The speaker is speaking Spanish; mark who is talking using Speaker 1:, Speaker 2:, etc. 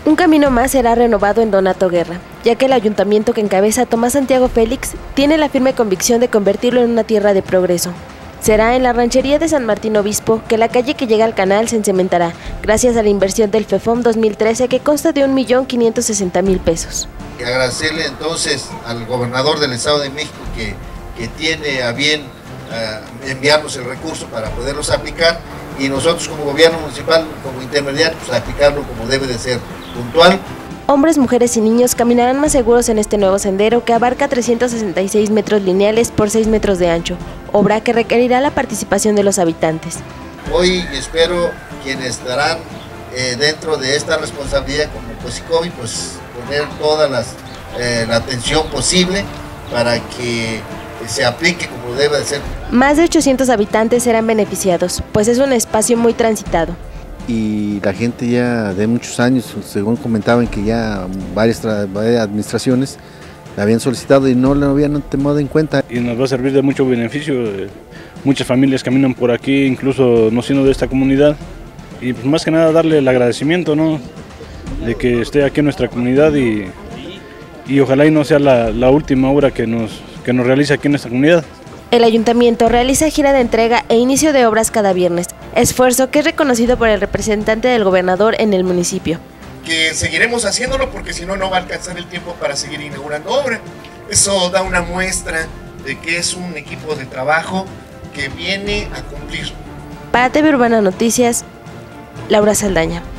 Speaker 1: Un camino más será renovado en Donato Guerra, ya que el ayuntamiento que encabeza Tomás Santiago Félix tiene la firme convicción de convertirlo en una tierra de progreso. Será en la ranchería de San Martín Obispo que la calle que llega al canal se encementará, gracias a la inversión del FEFOM 2013 que consta de 1.560.000 pesos.
Speaker 2: Agradecerle entonces al gobernador del Estado de México que tiene a bien enviarnos el recurso para poderlos aplicar, y nosotros como gobierno municipal, como intermediario, pues aplicarlo como debe de ser, puntual.
Speaker 1: Hombres, mujeres y niños caminarán más seguros en este nuevo sendero que abarca 366 metros lineales por 6 metros de ancho, obra que requerirá la participación de los habitantes.
Speaker 2: Hoy espero quienes estarán dentro de esta responsabilidad como COSICOBI, pues poner toda la atención posible para que se aplique como debe de ser.
Speaker 1: Más de 800 habitantes serán beneficiados, pues es un espacio muy transitado.
Speaker 3: Y la gente ya de muchos años, según comentaban que ya varias administraciones la habían solicitado y no lo habían tomado en cuenta.
Speaker 4: Y nos va a servir de mucho beneficio, muchas familias caminan por aquí, incluso no siendo de esta comunidad, y pues más que nada darle el agradecimiento, ¿no?, de que esté aquí en nuestra comunidad y ojalá y no sea la última obra que nos realice aquí en nuestra comunidad.
Speaker 1: El ayuntamiento realiza gira de entrega e inicio de obras cada viernes, esfuerzo que es reconocido por el representante del gobernador en el municipio.
Speaker 5: Que seguiremos haciéndolo porque si no, no va a alcanzar el tiempo para seguir inaugurando obra. Eso da una muestra de que es un equipo de trabajo que viene a cumplir.
Speaker 1: Para TV Urbana Noticias, Laura Saldaña.